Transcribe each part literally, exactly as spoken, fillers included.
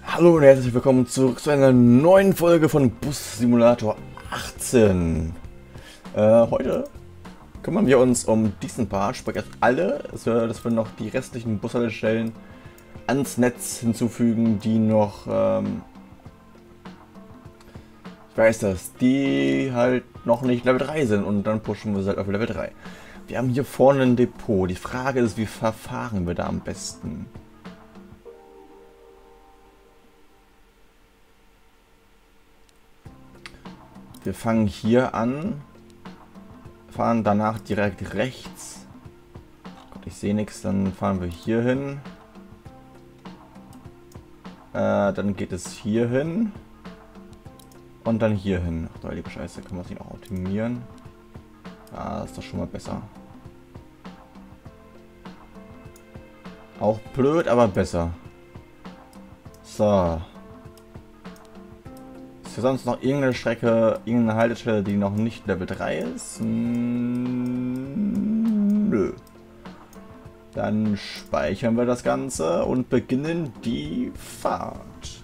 Hallo und herzlich willkommen zurück zu einer neuen Folge von Bus Simulator achtzehn. Äh, heute kümmern wir uns um diesen Part, sprich erst alle, dass wir, dass wir noch die restlichen Bushaltestellen ans Netz hinzufügen, die noch, ähm, ich weiß das, die halt noch nicht Level drei sind, und dann pushen wir sie halt auf Level drei. Wir haben hier vorne ein Depot. Die Frage ist, wie verfahren wir da am besten? Wir fangen hier an, fahren danach direkt rechts. Gott, ich sehe nichts, dann fahren wir hier hin. Äh, dann geht es hier hin. Und dann hier hin. Ach du liebe Scheiße, kann man sich auch optimieren. Ah, das ist doch schon mal besser. Auch blöd, aber besser. So. Ist hier sonst noch irgendeine Strecke, irgendeine Haltestelle, die noch nicht Level drei ist? Hm, nö. Dann speichern wir das Ganze und beginnen die Fahrt.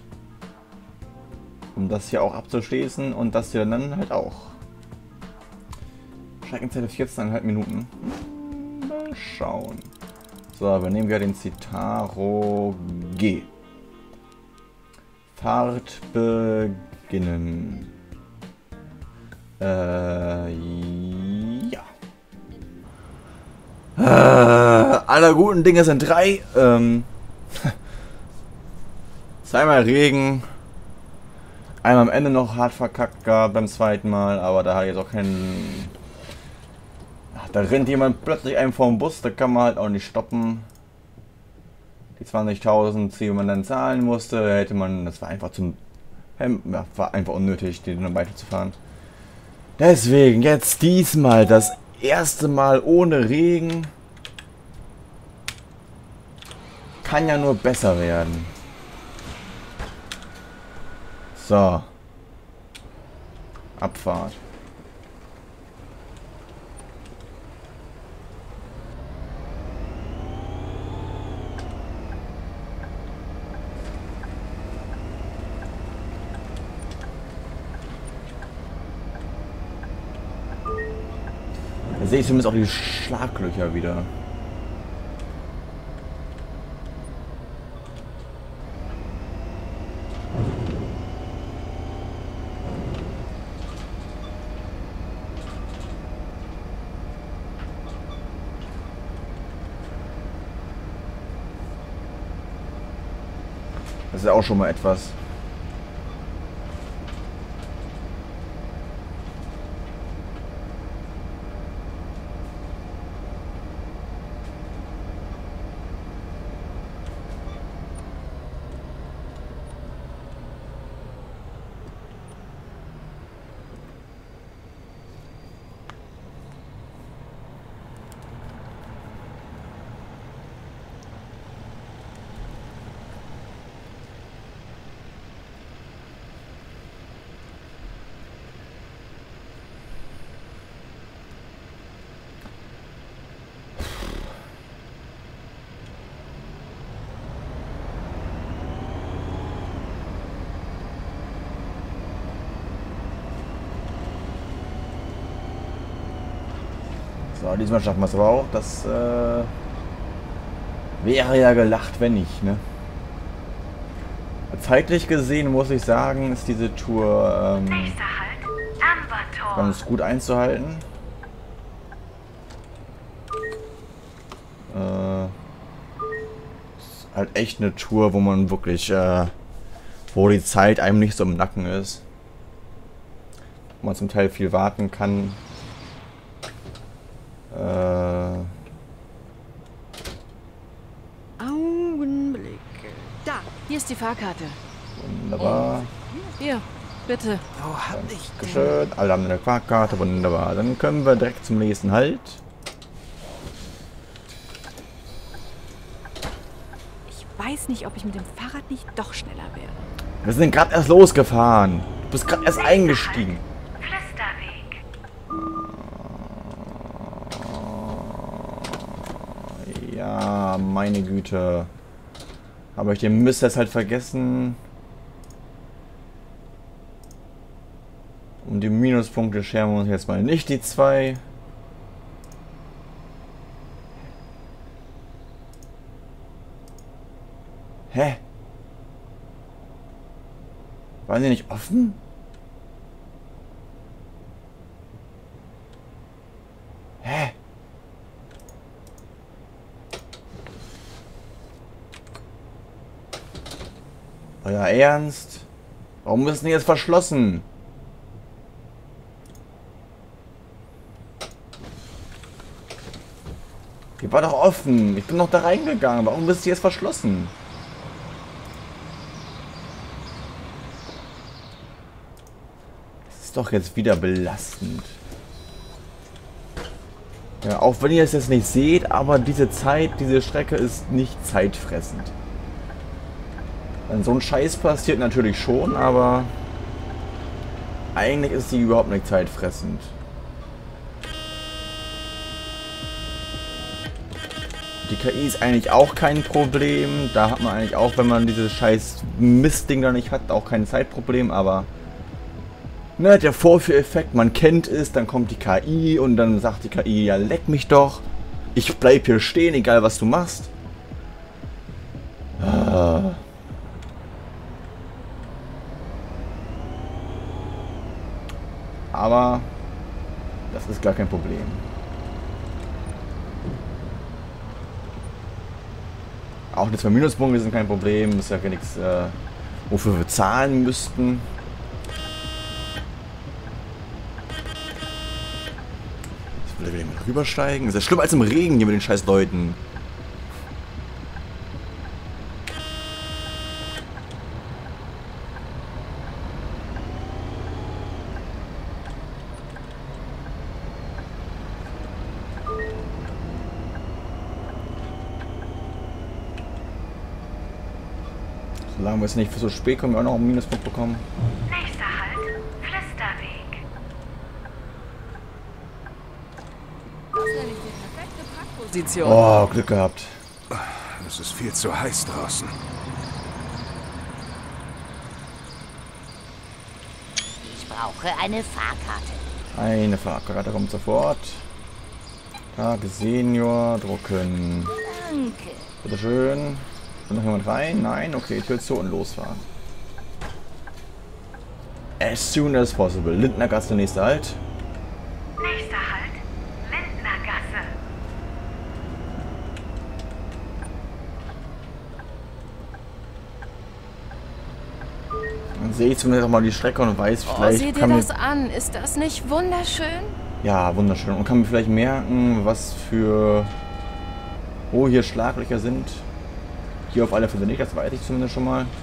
Um das hier auch abzuschließen und das hier dann halt auch. Streckenzeit vierzehn Komma fünf Minuten. Mal schauen. So, wir nehmen wieder den Citaro G. Fahrt beginnen. Äh, ja. Äh, aller guten Dinge sind drei. Ähm, zweimal Regen. Einmal am Ende noch hart verkackt gab beim zweiten Mal, aber da hat jetzt auch keinen. Da rennt jemand plötzlich einem vor dem Bus, da kann man halt auch nicht stoppen. Die zwanzigtausend, die man dann zahlen musste, hätte man, das war einfach zum, ja, war einfach unnötig, die dann weiterzufahren. Deswegen jetzt diesmal das erste Mal ohne Regen. Kann ja nur besser werden. So. Abfahrt. Da sehe ich zumindest auch die Schlaglöcher wieder. Das ist ja auch schon mal etwas. So, diesmal schaffen wir es aber auch. Das äh, wäre ja gelacht, wenn nicht, ne? Zeitlich gesehen muss ich sagen, ist diese Tour ähm, ganz gut einzuhalten. Äh, ist halt echt eine Tour, wo man wirklich, äh, wo die Zeit einem nicht so im Nacken ist. Wo man zum Teil viel warten kann. Äh, Augenblick. Da, hier ist die Fahrkarte. Wunderbar. Hier, bitte. Wo hab ich denn? Schön. Alle haben eine Fahrkarte. Wunderbar. Dann können wir direkt zum nächsten Halt. Ich weiß nicht, ob ich mit dem Fahrrad nicht doch schneller wäre. Wir sind gerade erst losgefahren. Du bist gerade erst eingestiegen. Flüsterweg. Ja, meine Güte. Aber ich den Mist jetzt halt vergessen. Und die Minuspunkte scheren wir uns jetzt mal nicht, die zwei. Hä? Waren die nicht offen? Hä? Euer Ernst? Warum ist denn jetzt verschlossen? Die war doch offen. Ich bin noch da reingegangen. Warum ist die jetzt verschlossen? Das ist doch jetzt wieder belastend. Ja, auch wenn ihr es jetzt nicht seht, aber diese Zeit, diese Strecke ist nicht zeitfressend. Wenn so ein Scheiß passiert natürlich schon, aber eigentlich ist sie überhaupt nicht zeitfressend. Die K I ist eigentlich auch kein Problem. Da hat man eigentlich auch, wenn man dieses scheiß Mistding da nicht hat, auch kein Zeitproblem, aber ne, der Vorführeffekt, man kennt es, dann kommt die K I und dann sagt die K I, ja leck mich doch. Ich bleib hier stehen, egal was du machst. Ah. Aber das ist gar kein Problem. Auch die zwei Minuspunkte sind kein Problem. Das ist ja gar nichts, äh, wofür wir zahlen müssten. Jetzt will er wieder mal rübersteigen. Das ist ja schlimmer als im Regen hier mit den scheiß Leuten. Solange wir jetzt nicht für so spät kommen, wir auch noch einen Minuspunkt bekommen. Nächster Halt, Flüsterweg. Das nenne ich die perfekte Parkposition. Oh, Glück gehabt. Es ist viel zu heiß draußen. Ich brauche eine Fahrkarte. Eine Fahrkarte kommt sofort. Tag Senior drucken. Danke. Bitteschön. Will noch jemand rein? Nein? Okay, Tür zu und losfahren. As soon as possible. Lindner Gasse, nächster Halt. Nächster Halt, Lindner Gasse. Dann sehe ich zumindest auch mal die Strecke und weiß, Oh, vielleicht sieh dir kann das mir, an. Ist das nicht wunderschön? ja, wunderschön. Und kann mir vielleicht merken, was für... Oh, hier Schlaglöcher sind. Hier auf alle Fälle nicht, das weiß ich zumindest schon mal.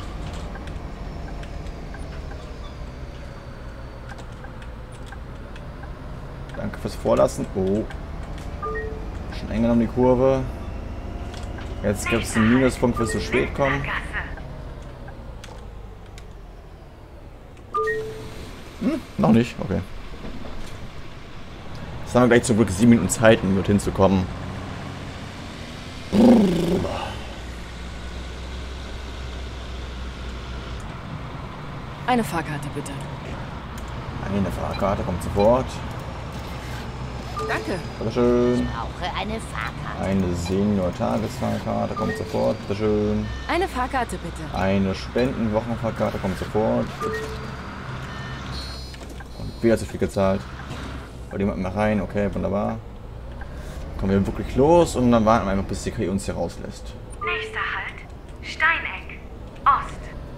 Danke fürs Vorlassen. Oh. Schon eng um die Kurve. Jetzt gibt es einen Minuspunkt fürs zu spät kommen. Hm, noch nicht, okay. Jetzt haben wir gleich zum Glück sieben Minuten Zeit, um dorthin zu kommen. Eine Fahrkarte, bitte. Eine Fahrkarte kommt sofort. Danke. Bitteschön. Brauche eine Fahrkarte. Eine Senior-Tagesfahrkarte kommt sofort. Bitteschön. Eine Fahrkarte, bitte. Eine Spendenwochenfahrkarte kommt sofort. Und wieder zu viel gezahlt. Wollt jemand mal rein? Okay, wunderbar. Kommen wir wirklich los und dann warten wir einfach, bis die K I uns hier rauslässt. Nächster Halt, Steineck, Ost.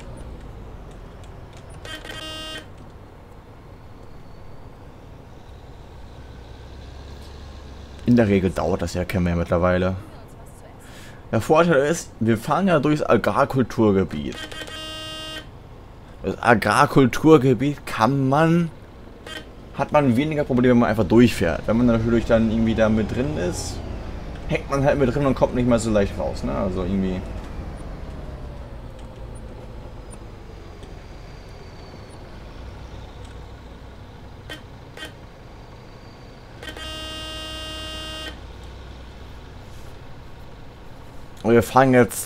In der Regel dauert das ja, kennen wir ja mittlerweile. Der Vorteil ist, wir fahren ja durchs Agrarkulturgebiet. Das Agrarkulturgebiet kann man, hat man weniger Probleme, wenn man einfach durchfährt. Wenn man natürlich dann irgendwie da mit drin ist, hängt man halt mit drin und kommt nicht mal so leicht raus, ne? Also irgendwie. Wir fahren jetzt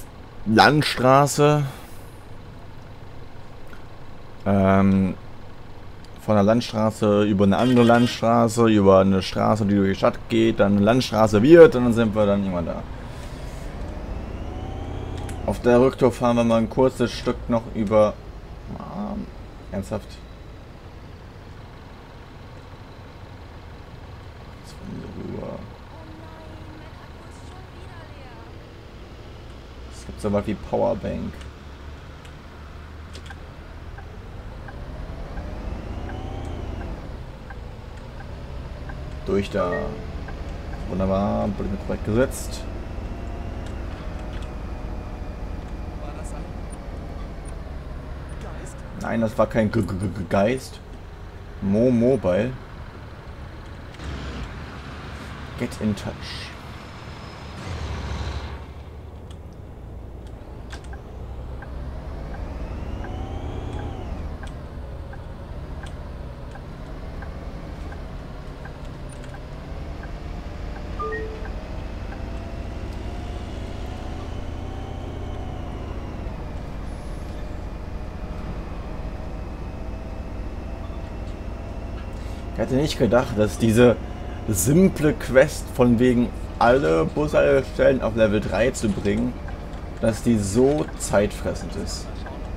Landstraße. Ähm, von der Landstraße über eine andere Landstraße, über eine Straße, die durch die Stadt geht, dann eine Landstraße wird und dann sind wir dann irgendwann da. Auf der Rücktour fahren wir mal ein kurzes Stück noch über... Ah, ernsthaft? Jetzt wollen wir rüber. Es gibt so was wie Powerbank. Durch da. Wunderbar, wurde mit korrekt gesetzt. Nein, das war kein G -G -G Geist. Mo Mobile. Get in touch. Ich hätte nicht gedacht, dass diese simple Quest von wegen alle Bushaltestellen auf Level drei zu bringen, dass die so zeitfressend ist.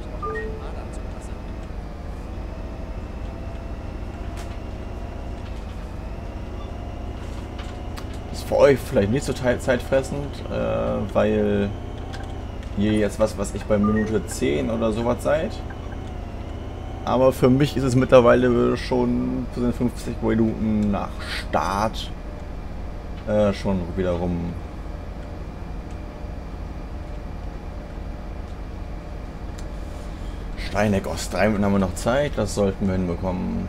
Ist für euch vielleicht nicht so zeitfressend, äh, weil ihr jetzt was, was ich bei Minute zehn oder sowas seid. Aber für mich ist es mittlerweile schon fünfzig Minuten nach Start äh, schon wiederum. Steineck Ost, drei Minuten haben wir noch Zeit, das sollten wir hinbekommen.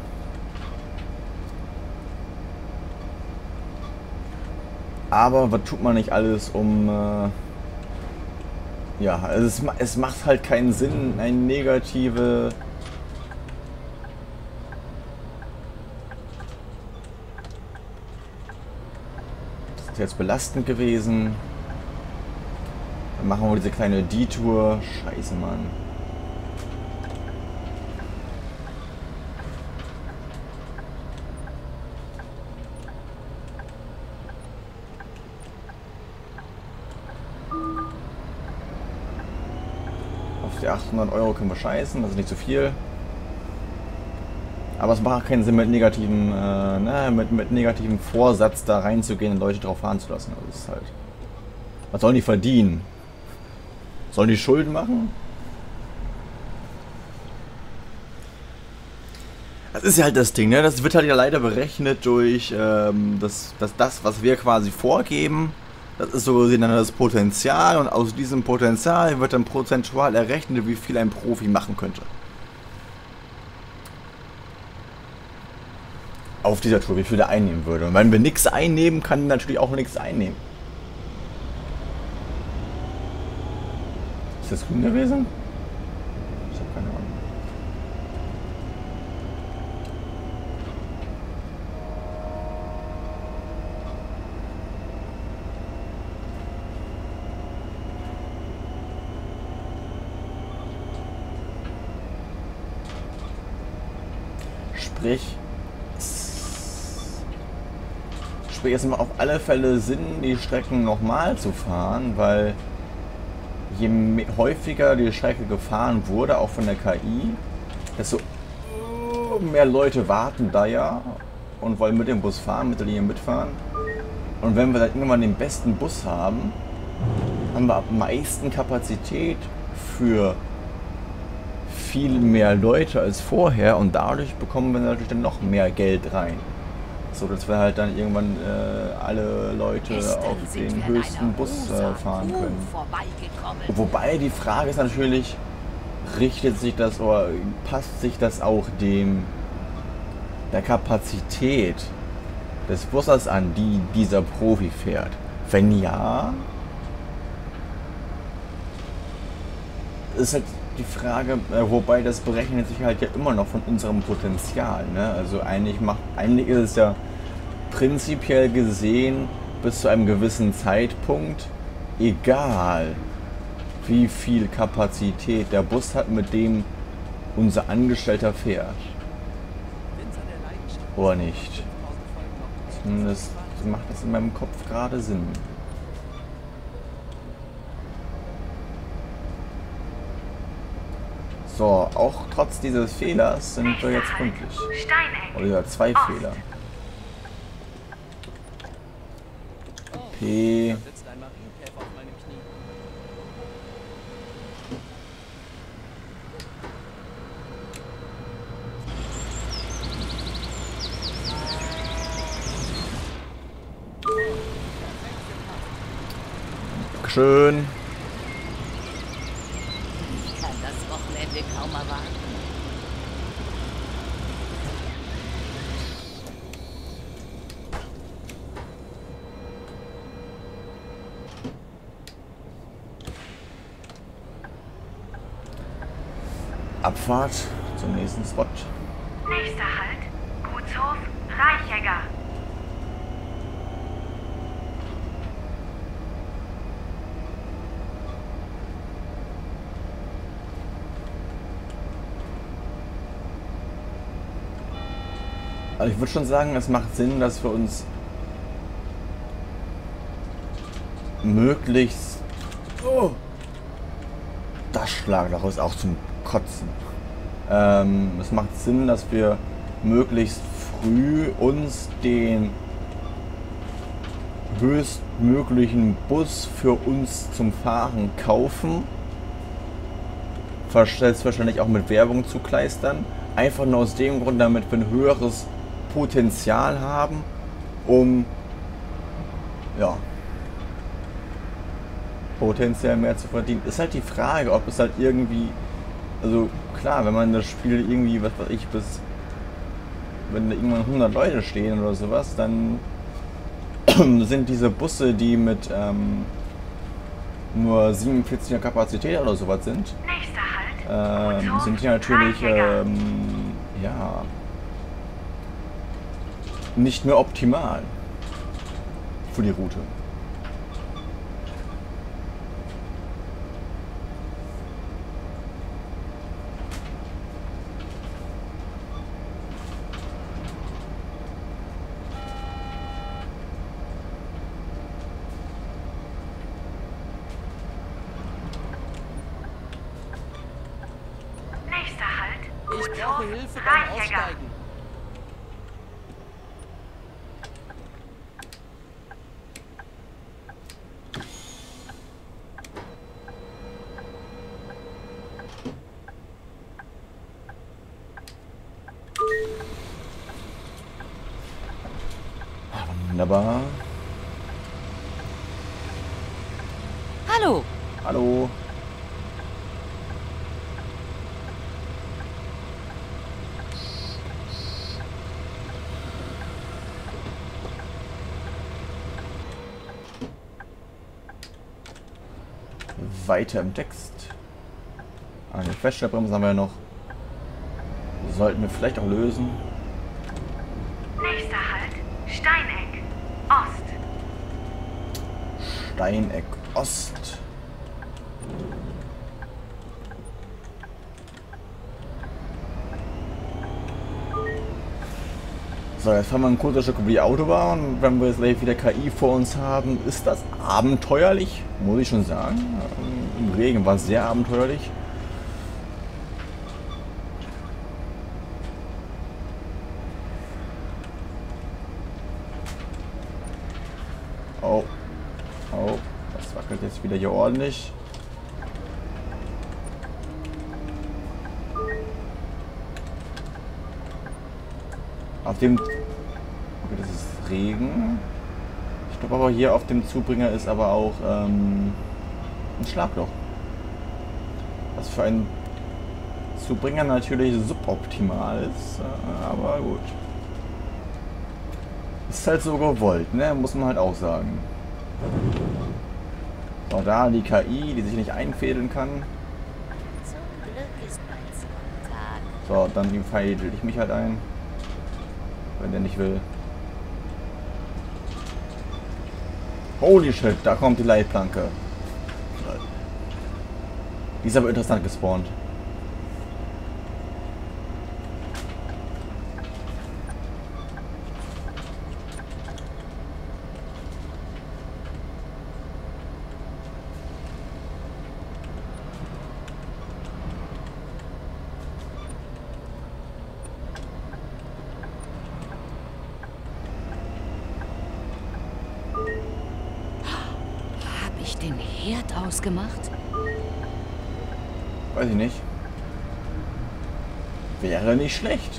Aber was tut man nicht alles, um... Äh, ja, also es, es macht halt keinen Sinn, eine negative... jetzt belastend gewesen. Dann machen wir diese kleine Detour. Scheiße, Mann. Auf die achthundert Euro können wir scheißen, das ist nicht zu viel. Aber es macht keinen Sinn, mit negativen, äh, ne, mit, mit negativem Vorsatz da reinzugehen und Leute drauf fahren zu lassen. Also das ist halt. Was sollen die verdienen? Sollen die Schulden machen? Das ist ja halt das Ding, ne? Das wird halt ja leider berechnet durch ähm, das, das, das, was wir quasi vorgeben. Das ist so gesehen dann das Potenzial und aus diesem Potenzial wird dann prozentual errechnet, wie viel ein Profi machen könnte. Auf dieser Tour, wie viel er einnehmen würde. Und wenn wir nichts einnehmen, kann er natürlich auch nichts einnehmen. Ist das grün gewesen? Ich habe keine Ahnung. Sprich, Sprich, es macht auf alle Fälle Sinn, die Strecken nochmal zu fahren, weil je häufiger die Strecke gefahren wurde, auch von der K I, desto mehr Leute warten da ja und wollen mit dem Bus fahren, mit der Linie mitfahren. Und wenn wir dann irgendwann den besten Bus haben, haben wir am meisten Kapazität für viel mehr Leute als vorher und dadurch bekommen wir natürlich dann noch mehr Geld rein. So, dass wir halt dann irgendwann äh, alle Leute auf den höchsten Bus äh, fahren können. Wobei die Frage ist natürlich, richtet sich das oder passt sich das auch dem der Kapazität des Busses an, die dieser Profi fährt? Wenn ja, ist halt die Frage, äh, wobei das berechnet sich halt ja immer noch von unserem Potenzial, ne? Also eigentlich macht, eigentlich ist es ja prinzipiell gesehen bis zu einem gewissen Zeitpunkt egal, wie viel Kapazität der Bus hat, mit dem unser Angestellter fährt. Oder nicht? Zumindest macht das in meinem Kopf gerade Sinn. So, auch trotz dieses Fehlers sind wir jetzt pünktlich. Steineck. Oder zwei Ost. Fehler. P. Sitzt ein Marienkäfer auf meinem Knie. Schön. Ich kann das Wochenende kaum erwarten. Abfahrt zum nächsten Spot. Nächster Halt. Gutshof Reichegger. Also ich würde schon sagen, es macht Sinn, dass wir uns möglichst... Oh, das Schlagloch ist auch zum Kotzen. Ähm, es macht Sinn, dass wir möglichst früh uns den höchstmöglichen Bus für uns zum Fahren kaufen. Selbstverständlich auch mit Werbung zu kleistern. Einfach nur aus dem Grund, damit wir ein höheres Potenzial haben, um ja potenziell mehr zu verdienen. Ist halt die Frage, ob es halt irgendwie, also klar, wenn man das Spiel irgendwie, was weiß ich, bis wenn da irgendwann hundert Leute stehen oder sowas, dann sind diese Busse, die mit ähm, nur siebenundvierziger Kapazität oder sowas sind, Nächster Halt. ähm, sind die natürlich ähm, ja nicht mehr optimal für die Route. Nächster Halt. Ich brauche Hilfe beim Reichegger. Aussteigen. Wunderbar. Hallo. Hallo. Weiter im Text. Eine Feststellbremse haben wir noch. Sollten wir vielleicht auch lösen. Nächster Halt. Steineck. Ost. Steineck Ost. So, jetzt fahren wir ein kurzes Stück über die Autobahn. Wenn wir jetzt gleich wieder K I vor uns haben, ist das abenteuerlich, muss ich schon sagen. Im Regen war es sehr abenteuerlich. Oh, oh, das wackelt jetzt wieder hier ordentlich. Auf dem... Okay, das ist Regen. Ich glaube aber hier auf dem Zubringer ist aber auch ähm, ein Schlagloch. Was für einen Zubringer natürlich suboptimal ist, äh, aber gut. Ist halt so gewollt, ne? Muss man halt auch sagen. So, da die K I, die sich nicht einfädeln kann. Zum Glück ist mein Sonntag. So, dann fädel ich mich halt ein. Wenn der nicht will. Holy shit, da kommt die Leitplanke. Die ist aber interessant gespawnt. Ort ausgemacht? Weiß ich nicht. Wäre nicht schlecht.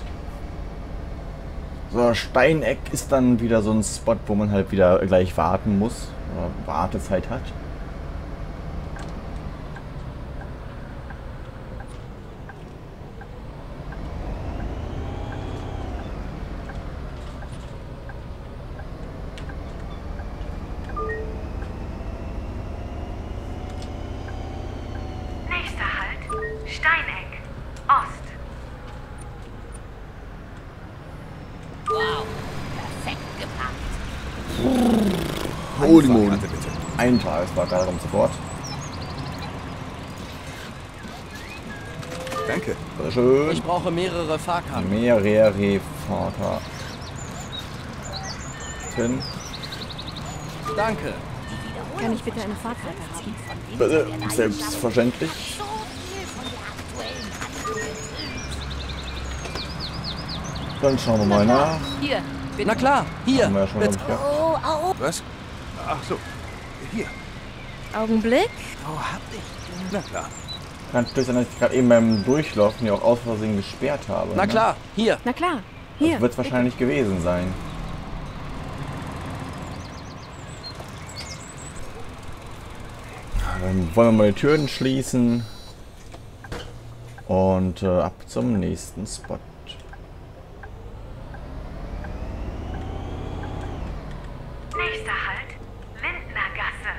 So, Steineck ist dann wieder so ein Spot, wo man halt wieder gleich warten muss. Oder Wartezeit hat. Nächster Halt, Steineck, Ost. Wow, perfekt gepackt. Holy moly. Fahrkarte bitte. Ein Tagesfahrt, darum sofort. Danke. Sehr schön. Ich brauche mehrere Fahrkarten. Mehrere Vater. Hin. Danke. Kann ich bitte eine Fahrkarte haben? Bitte. Selbstverständlich. So viel von der aktuellen Handlung. Dann schauen wir mal nach. Hier, bitte. Na klar, hier. Haben wir ja schon, Bitte. glaub ich, ja. Oh, au. Was? Ach so. Hier. Augenblick. Oh, hab ich. Na klar. Kann natürlich sein, dass ich gerade eben beim Durchlaufen ja auch aus Versehen gesperrt habe. Na ne? klar, hier. Na klar. Hier. Das wird es wahrscheinlich gewesen sein. Dann wollen wir mal die Türen schließen. Und äh, ab zum nächsten Spot. Nächster Halt, Lindner Gasse.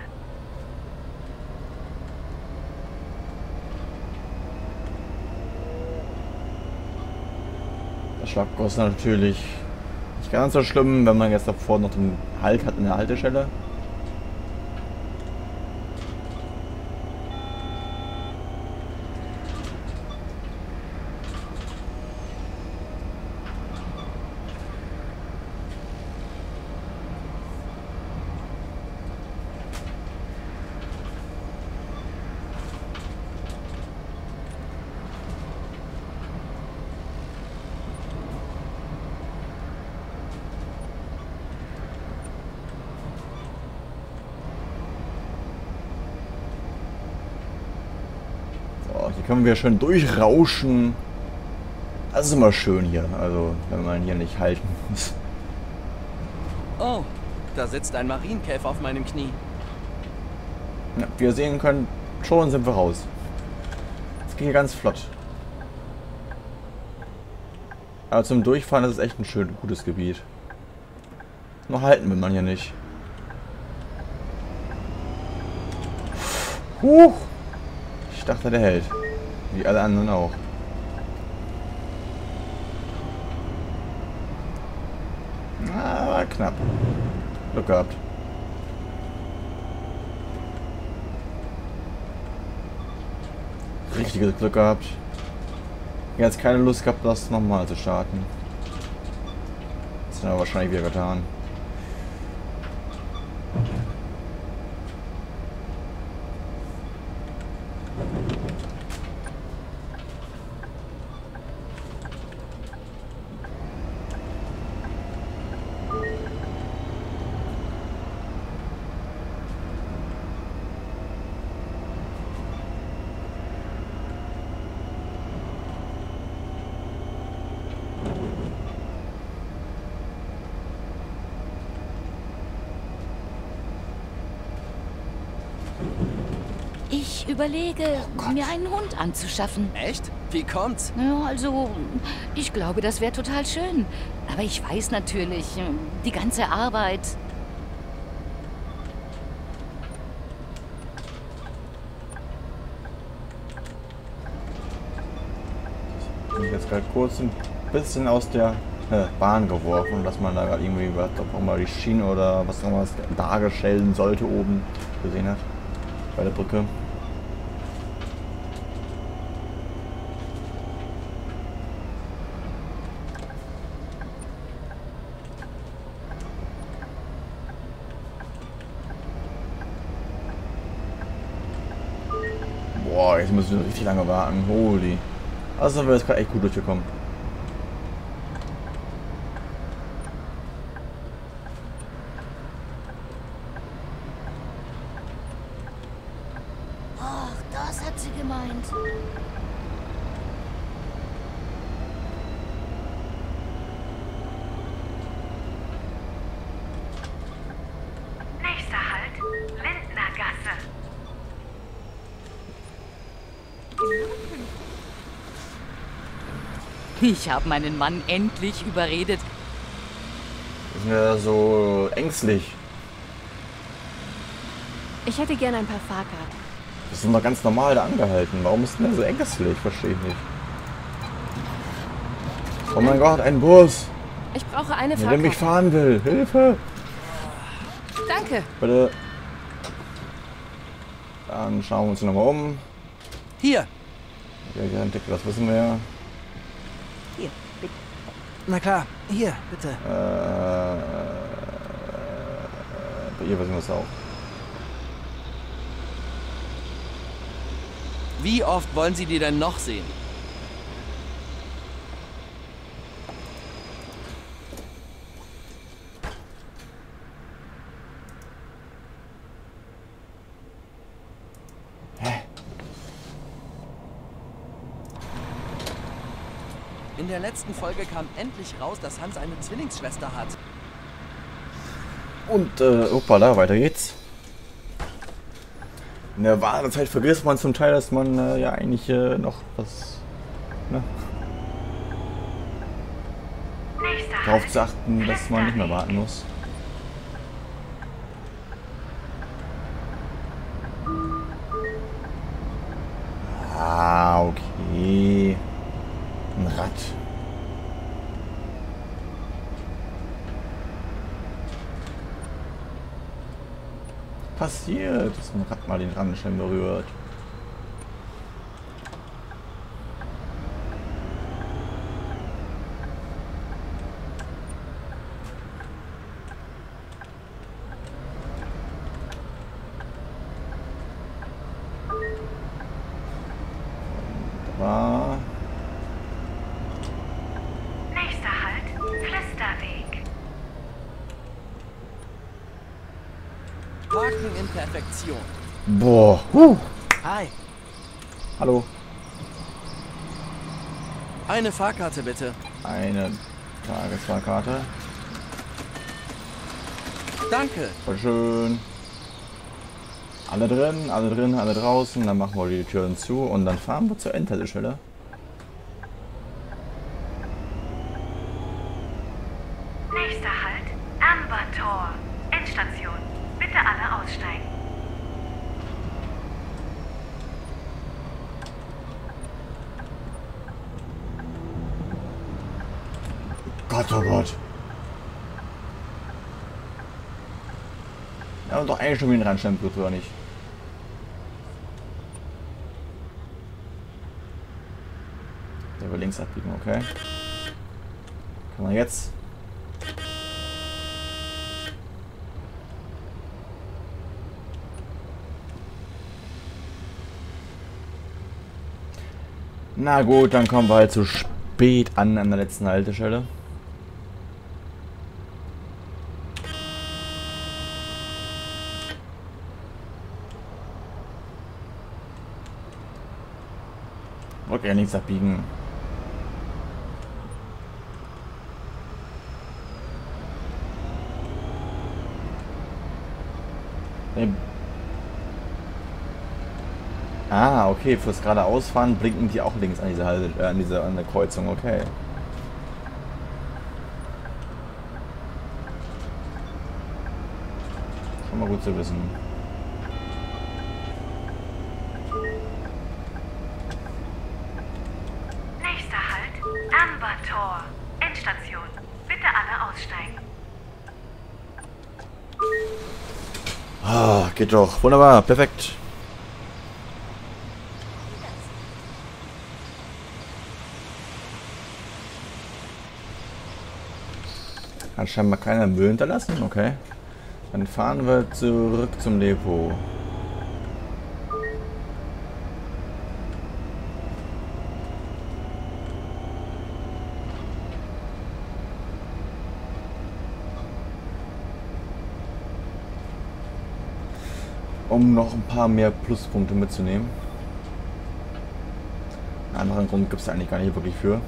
Der Schlagkurs ist natürlich nicht ganz so schlimm, wenn man jetzt davor noch den Halt hat in der Haltestelle. So, hier können wir schön durchrauschen. Das ist immer schön hier, also wenn man hier nicht halten muss. Oh, da sitzt ein Marienkäfer auf meinem Knie. Ja, wie ihr sehen könnt, schon sind wir raus. Es geht hier ganz flott. Aber zum Durchfahren ist es echt ein schön, gutes Gebiet. Noch halten will man hier nicht. Huch! Ich dachte, der hält. Wie alle anderen auch. Aber knapp. Glück gehabt. Richtiges Glück gehabt. Jetzt keine Lust gehabt, das nochmal zu starten. Das sind wir wahrscheinlich wieder getan. Ich überlege, mir einen Hund anzuschaffen. Echt? Wie kommt's? Ja, also, ich glaube, das wäre total schön. Aber ich weiß natürlich, die ganze Arbeit. Bin ich jetzt gerade kurz ein bisschen aus der äh, Bahn geworfen, dass man da gerade irgendwie, was auch immer, die Schiene oder was auch immer es dargestellt sollte oben gesehen hat. Bei der Brücke. Boah, jetzt müssen wir richtig lange warten. Holy. Also sind wir jetzt gerade echt gut durchgekommen. Ich habe meinen Mann endlich überredet. Ist mir so ängstlich. Ich hätte gerne ein paar Fahrkarten. Das ist doch ganz normal da angehalten. Warum ist denn der so ängstlich? Verstehe ich nicht. Oh mein Gott, ein Bus! Ich brauche eine Der mich Fahrkarte. fahren will. Hilfe! Danke. Bitte. Dann schauen wir uns nochmal um. Hier. Ja, ja, Dick, das wissen wir ja. Hier, bitte. Na klar, hier, bitte. Äh, bei ihr wissen wir es auch. Wie oft wollen Sie die denn noch sehen? In der letzten Folge kam endlich raus, dass Hans eine Zwillingsschwester hat. Und, äh, hoppala, weiter geht's. In der Wartezeit vergisst man zum Teil, dass man äh, ja eigentlich äh, noch was, ne, Nächster darauf Halt, zu achten, dass man nicht mehr warten muss. Ah, okay. Ein Rad. Passiert, dass ein Rad mal den Randstein berührt. Wunderbar. nächster Halt, Flüsterweg. Parken in Perfektion. Boah. Huh. Hi. Hallo. Eine Fahrkarte bitte. Eine Tagesfahrkarte. Danke. Voll schön. Alle drin, alle drin, alle draußen. Dann machen wir die Türen zu und dann fahren wir zur Endhaltestelle. Nächster Halt, Amber Tor. Endstation. Bitte alle aussteigen. Gott, oh Gott. Ja, und doch eigentlich schon wieder ein Randstempel, oder nicht? Der will links abbiegen, okay. Kann man jetzt? Na gut, dann kommen wir halt zu spät an an der letzten Haltestelle. Wollte ja nichts abbiegen. Nee. Ah, okay, fürs geradeausfahren blinken die auch links an dieser Halte, äh, an dieser an der Kreuzung, okay. Schon mal gut zu wissen. Nächster Halt, Amber Tor. Endstation. Bitte alle aussteigen. Ah, geht doch. Wunderbar, perfekt. Hat scheinbar keiner Müll hinterlassen, okay. Dann fahren wir zurück zum Depot. Um noch ein paar mehr Pluspunkte mitzunehmen. Einen anderen Grund gibt es eigentlich gar nicht wirklich für.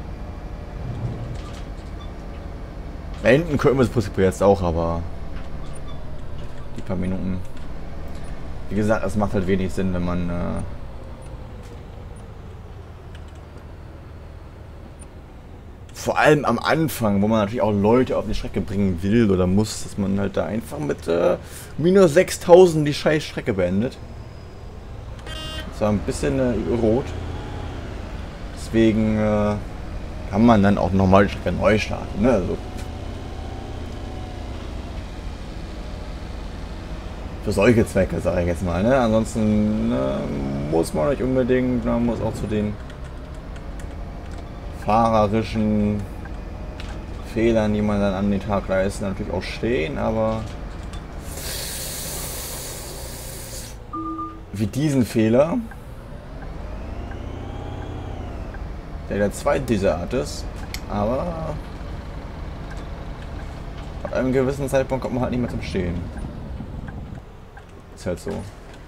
Da hinten können wir das prinzipiell jetzt auch, aber die paar Minuten. Wie gesagt, es macht halt wenig Sinn, wenn man äh, vor allem am Anfang, wo man natürlich auch Leute auf die Strecke bringen will oder muss, dass man halt da einfach mit äh, minus sechstausend die scheiß Strecke beendet. Das war ein bisschen äh, rot. Deswegen äh, kann man dann auch nochmal die Strecke neu starten. Ne? Also für solche Zwecke, sage ich jetzt mal. Ne? Ansonsten ne, muss man nicht unbedingt, man muss auch zu den fahrerischen Fehlern, die man dann an den Tag leistet, natürlich auch stehen, aber wie diesen Fehler, der der zweite dieser Art ist, aber ab einem gewissen Zeitpunkt kommt man halt nicht mehr zum Stehen. Ist halt so.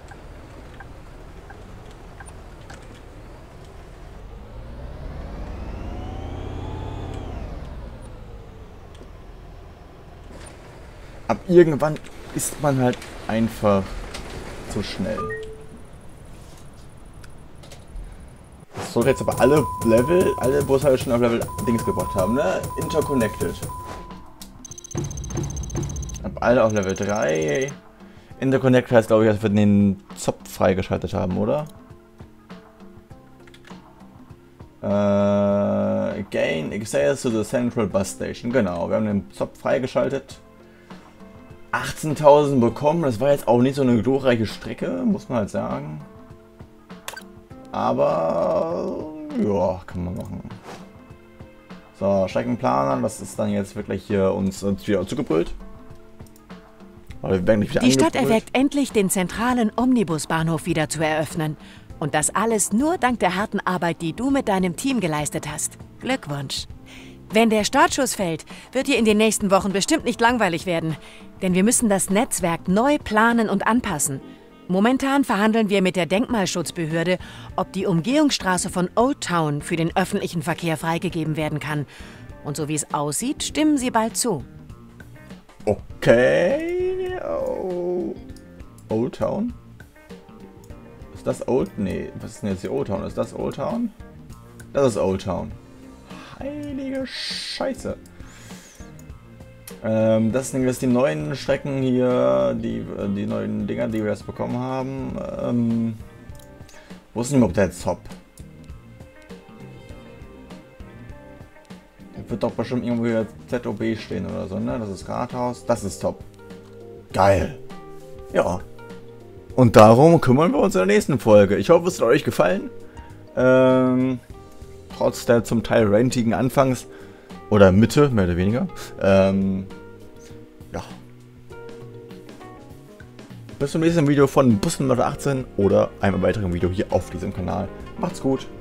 Ab irgendwann ist man halt einfach zu schnell. Das soll jetzt aber alle Level, alle Busse halt schon auf Level Dings gebracht haben, ne? Interconnected. Ab alle auf Level drei. Interconnected heißt, glaube ich, dass wir den Zopf freigeschaltet haben, oder? Äh, gain access to the central bus station. Genau, wir haben den Zopf freigeschaltet. achtzehntausend bekommen, das war jetzt auch nicht so eine glorreiche Strecke, muss man halt sagen. Aber ja, kann man machen. So, Streckenplaner, das ist dann jetzt wirklich hier uns, uns wieder zugebrüllt. Wir werden nicht wieder Die Stadt angebrüllt. erwägt endlich, den zentralen Omnibusbahnhof wieder zu eröffnen. Und das alles nur dank der harten Arbeit, die du mit deinem Team geleistet hast. Glückwunsch. Wenn der Startschuss fällt, wird dir in den nächsten Wochen bestimmt nicht langweilig werden. Denn wir müssen das Netzwerk neu planen und anpassen. Momentan verhandeln wir mit der Denkmalschutzbehörde, ob die Umgehungsstraße von Old Town für den öffentlichen Verkehr freigegeben werden kann. Und so wie es aussieht, stimmen sie bald zu. Okay. Oh. Old Town? Ist das Old? Nee, was ist denn jetzt die Old Town? Ist das Old Town? Das ist Old Town. Heilige Scheiße. Ähm, das sind jetzt die neuen Strecken hier, die, die neuen Dinger, die wir jetzt bekommen haben. Ähm, wo ist denn überhaupt der Zop? Da wird doch bestimmt irgendwo hier Z O B stehen oder so, ne? Das ist Rathaus, das ist top. Geil. Ja. Und darum kümmern wir uns in der nächsten Folge. Ich hoffe, es hat euch gefallen. Ähm... Trotz der zum Teil rantigen Anfangs- oder Mitte, mehr oder weniger. Ähm, ja. Bis zum nächsten Video von Bus Nummer achtzehn oder einem weiteren Video hier auf diesem Kanal. Macht's gut.